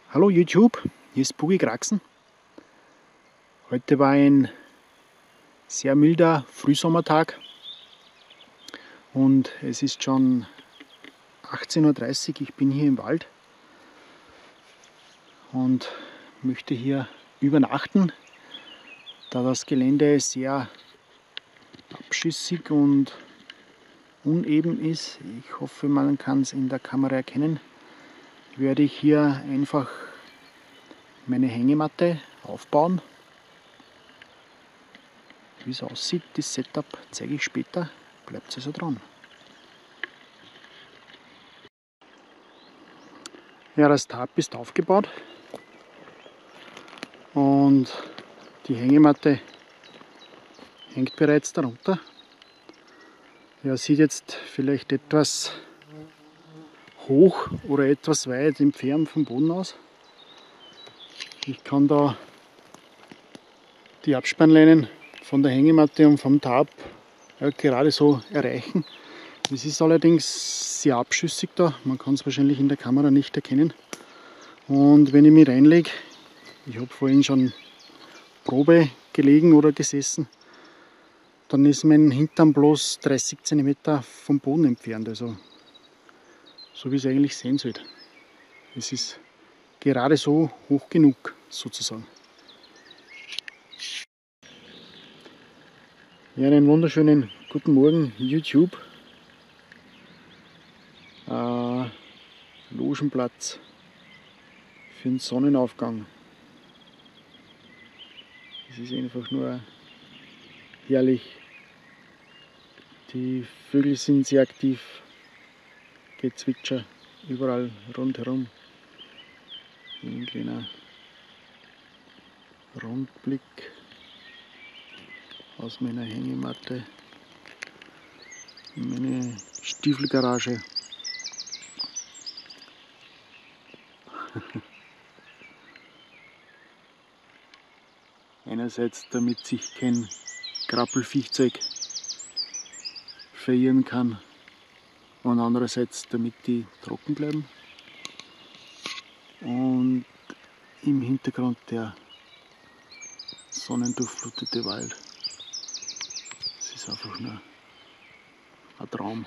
Hallo YouTube, hier ist Boogie Kraxen. Heute war ein sehr milder Frühsommertag und es ist schon 18:30 Uhr. Ich bin hier im Wald und möchte hier übernachten, da das Gelände sehr abschüssig und uneben ist. Ich hoffe, man kann es in der Kamera erkennen. Werde ich hier einfach meine Hängematte aufbauen. Wie es aussieht, das Setup zeige ich später. Bleibt also dran. Ja, das Tarp ist aufgebaut und die Hängematte hängt bereits darunter. Ja, sieht jetzt vielleicht etwas hoch oder etwas weit entfernt vom Boden aus. Ich kann da die Abspannleinen von der Hängematte und vom Tarp gerade so erreichen. Es ist allerdings sehr abschüssig da, man kann es wahrscheinlich in der Kamera nicht erkennen. Und wenn ich mich reinlege, ich habe vorhin schon Probe gelegen oder gesessen, dann ist mein Hintern bloß 30 cm vom Boden entfernt, also so wie es eigentlich sein sollte. Es ist gerade so hoch genug sozusagen. Ja, einen wunderschönen guten Morgen YouTube. Logenplatz für den Sonnenaufgang. Es ist einfach nur herrlich. Die Vögel sind sehr aktiv. Gezwitscher überall rundherum. Ein kleiner Rundblick aus meiner Hängematte in meine Stiefelgarage. Einerseits, damit sich kein Krabbelviechzeug verirren kann und andererseits, damit die trocken bleiben. Und im Hintergrund der sonnendurchflutete Wald. Es ist einfach nur ein Traum.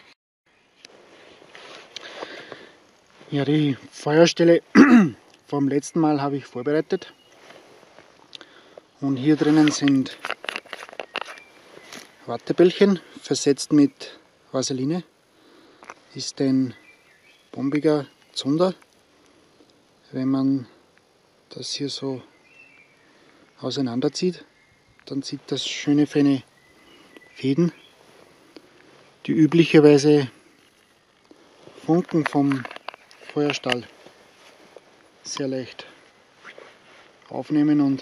Ja, die Feuerstelle vom letzten Mal habe ich vorbereitet. Und hier drinnen sind Wattebällchen versetzt mit Vaseline. Ist ein bombiger Zunder. Wenn man das hier so auseinanderzieht, dann sieht das schöne feine Fäden, die üblicherweise Funken vom Feuerstahl sehr leicht aufnehmen und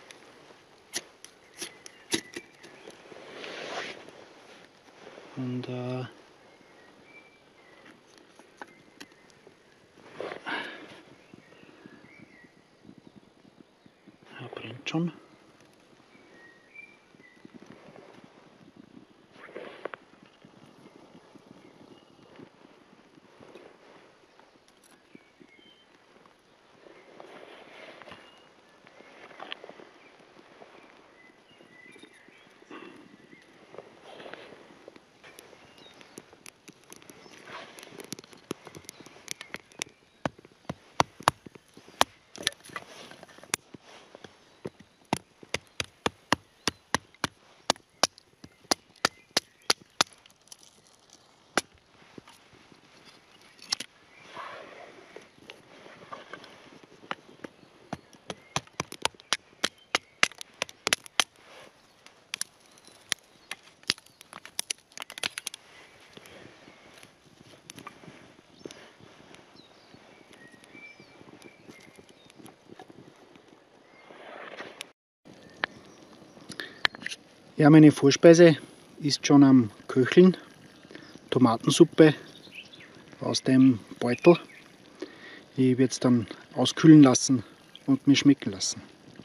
brennt schon. Ja, meine Vorspeise ist schon am Köcheln. Tomatensuppe aus dem Beutel. Ich werde es dann auskühlen lassen und mir schmecken lassen.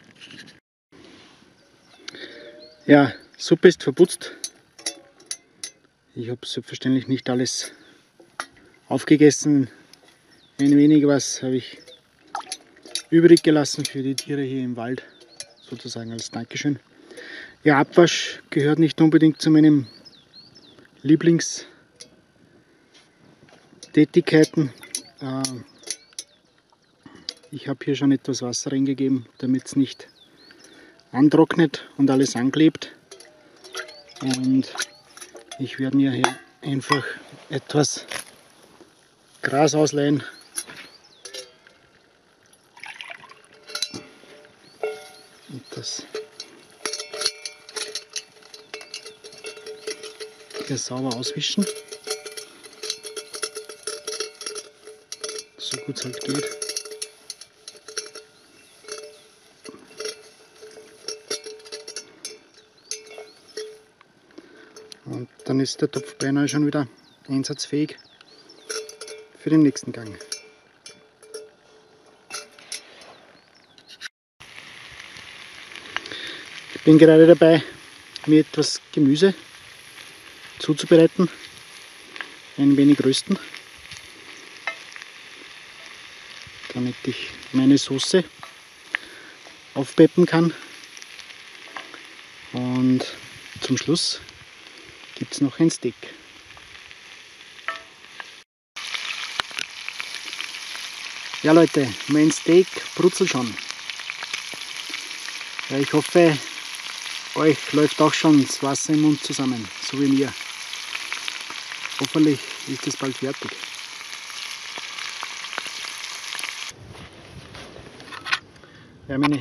Ja, Suppe ist verputzt. Ich habe selbstverständlich nicht alles aufgegessen. Ein wenig was habe ich übrig gelassen für die Tiere hier im Wald, sozusagen als Dankeschön. Ja, Abwasch gehört nicht unbedingt zu meinen Lieblingstätigkeiten. Ich habe hier schon etwas Wasser reingegeben, damit es nicht antrocknet und alles anklebt. Und ich werde mir hier einfach etwas Gras ausleihen. Und das hier sauber auswischen. So gut es halt geht. Und dann ist der Topf beinahe schon wieder einsatzfähig für den nächsten Gang. Ich bin gerade dabei, mir etwas Gemüse zuzubereiten, ein wenig rösten, damit ich meine Soße aufpeppen kann. Und zum Schluss gibt es noch ein Steak. Ja Leute, mein Steak brutzelt schon. Ja, ich hoffe, euch läuft auch schon das Wasser im Mund zusammen, so wie mir. Hoffentlich ist es bald fertig. Ja, meine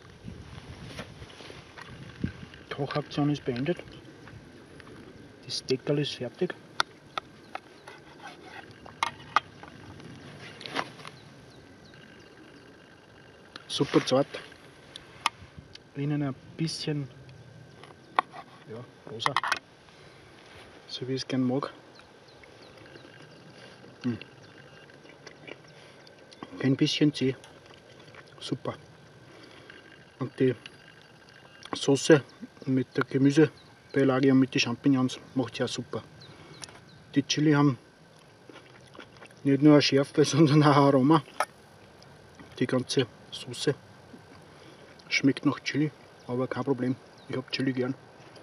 Kochaktion ist beendet. Das Steakerl ist fertig. Super zart. Innen ein bisschen rosa, so wie ich es gern mag. Ein bisschen zäh. Super. Und die Soße mit der Gemüsebeilage und mit den Champignons macht ja super. Die Chili haben nicht nur eine Schärfe, sondern auch ein Aroma. Die ganze Soße schmeckt nach Chili, aber kein Problem. Ich habe Chili gern.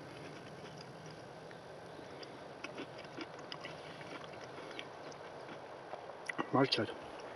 Mahlzeit.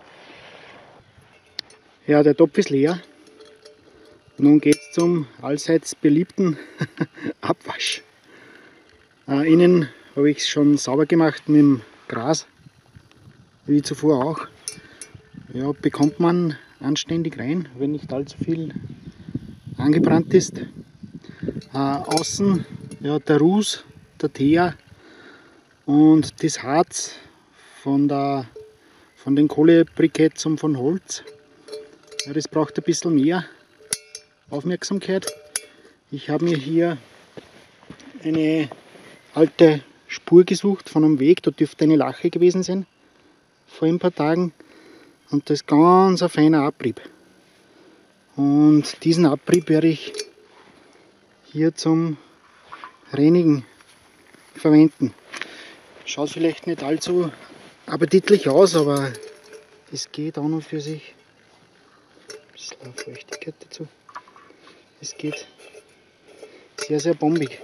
Ja, der Topf ist leer. Nun geht es zum allseits beliebten Abwasch. Innen habe ich es schon sauber gemacht mit dem Gras, wie zuvor auch. Ja, bekommt man anständig rein, wenn nicht allzu viel angebrannt ist. Außen ja, der Ruß, der Teer und das Harz von den Kohlebriketts und von Holz. Ja, das braucht ein bisschen mehr Aufmerksamkeit. Ich habe mir hier eine alte Spur gesucht von einem Weg, da dürfte eine Lache gewesen sein vor ein paar Tagen, und das ist ganz ein feiner Abrieb. Und diesen Abrieb werde ich hier zum Reinigen verwenden. Schaut vielleicht nicht allzu appetitlich aus, aber es geht an und für sich. Ein bisschen Feuchtigkeit dazu. Es geht sehr, sehr bombig.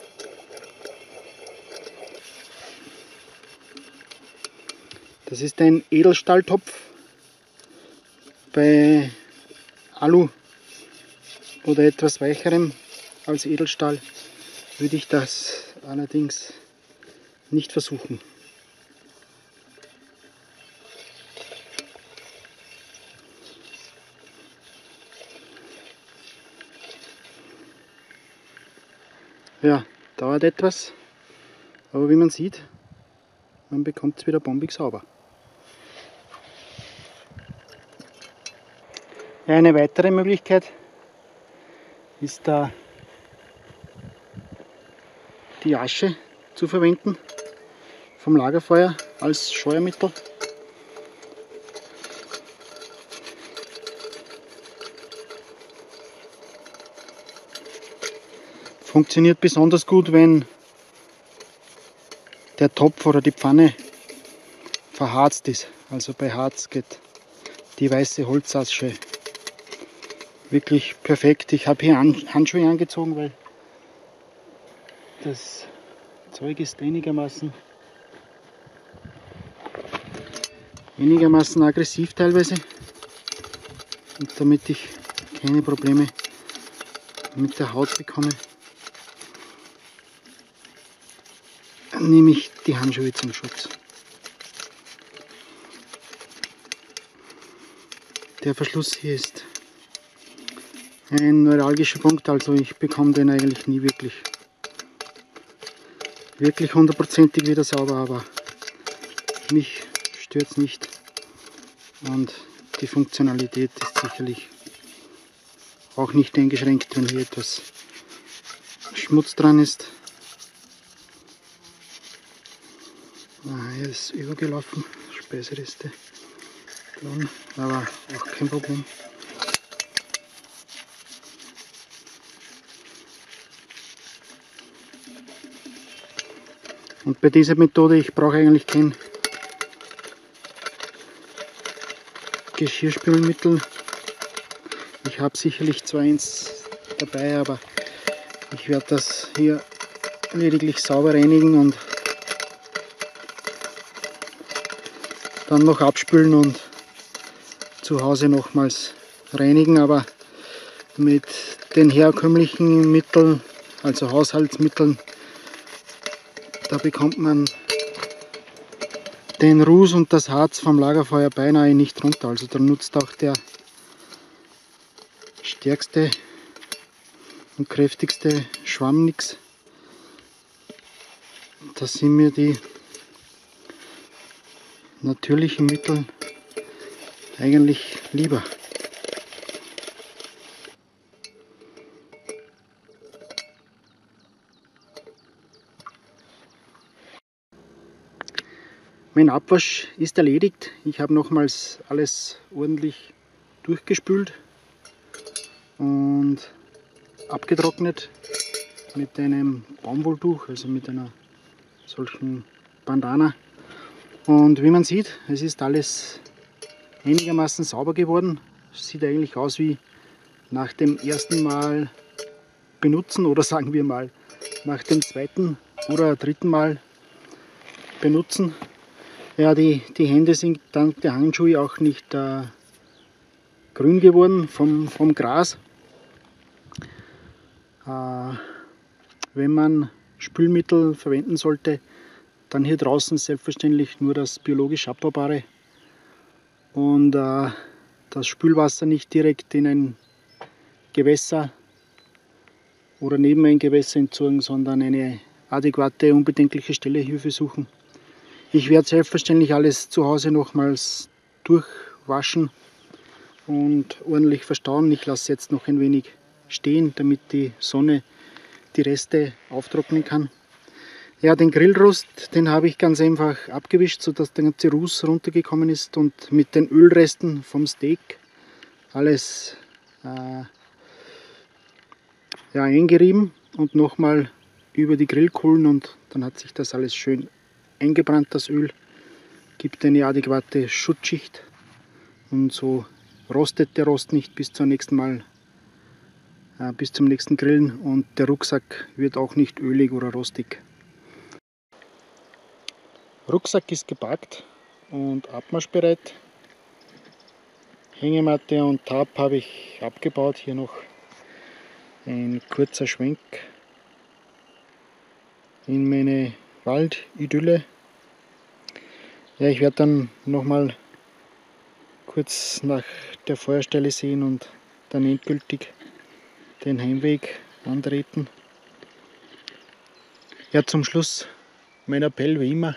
Das ist ein Edelstahltopf. Bei Alu oder etwas weicherem als Edelstahl würde ich das allerdings nicht versuchen. Ja, dauert etwas, aber wie man sieht, man bekommt es wieder bombig sauber. Ja, eine weitere Möglichkeit ist da die Asche zu verwenden vom Lagerfeuer als Scheuermittel. Funktioniert besonders gut, wenn der Topf oder die Pfanne verharzt ist. Also bei Harz geht die weiße Holzasche wirklich perfekt. Ich habe hier Handschuhe angezogen, weil das Zeug ist einigermaßen aggressiv teilweise. Und damit ich keine Probleme mit der Haut bekomme, nehme ich die Handschuhe zum Schutz. Der Verschluss hier ist ein neuralgischer Punkt, also ich bekomme den eigentlich nie wirklich hundertprozentig wieder sauber, aber mich stört es nicht und die Funktionalität ist sicherlich auch nicht eingeschränkt, wenn hier etwas Schmutz dran ist. Hier ist übergelaufen, Speisereste dran, aber auch kein Problem. Und bei dieser Methode, ich brauche eigentlich kein Geschirrspülmittel. Ich habe sicherlich zwar eins dabei, aber ich werde das hier lediglich sauber reinigen und dann noch abspülen und zu Hause nochmals reinigen. Aber mit den herkömmlichen Mitteln, also Haushaltsmitteln, da bekommt man den Ruß und das Harz vom Lagerfeuer beinahe nicht runter. Also da nutzt auch der stärkste und kräftigste Schwamm nichts. Da sind mir die natürlichen Mittel eigentlich lieber. Mein Abwasch ist erledigt. Ich habe nochmals alles ordentlich durchgespült und abgetrocknet mit einem Baumwolltuch, also mit einer solchen Bandana. Und wie man sieht, es ist alles einigermaßen sauber geworden. Sieht eigentlich aus wie nach dem ersten Mal benutzen oder sagen wir mal nach dem zweiten oder dritten Mal benutzen. Ja, die Hände sind dank der Handschuhe auch nicht grün geworden vom Gras. Wenn man Spülmittel verwenden sollte, dann hier draußen selbstverständlich nur das biologisch abbaubare und das Spülwasser nicht direkt in ein Gewässer oder neben ein Gewässer entsorgen, sondern eine adäquate, unbedenkliche Stelle hierfür suchen. Ich werde selbstverständlich alles zu Hause nochmals durchwaschen und ordentlich verstauen. Ich lasse jetzt noch ein wenig stehen, damit die Sonne die Reste auftrocknen kann. Ja, den Grillrost, den habe ich ganz einfach abgewischt, sodass der ganze Ruß runtergekommen ist und mit den Ölresten vom Steak alles eingerieben und nochmal über die Grillkohlen und dann hat sich das alles schön eingebrannt, das Öl, gibt eine adäquate Schutzschicht und so rostet der Rost nicht bis zum nächsten Mal, bis zum nächsten Grillen und der Rucksack wird auch nicht ölig oder rostig. Rucksack ist gepackt und abmarschbereit. Hängematte und Tab habe ich abgebaut. Hier noch ein kurzer Schwenk in meine Waldidylle. Ja, ich werde dann nochmal kurz nach der Feuerstelle sehen und dann endgültig den Heimweg antreten. Ja, zum Schluss mein Appell wie immer.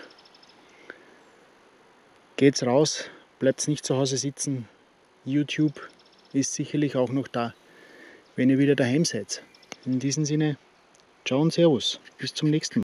Geht's raus, bleibt nicht zu Hause sitzen. YouTube ist sicherlich auch noch da, wenn ihr wieder daheim seid. In diesem Sinne, ciao und servus, bis zum nächsten Mal.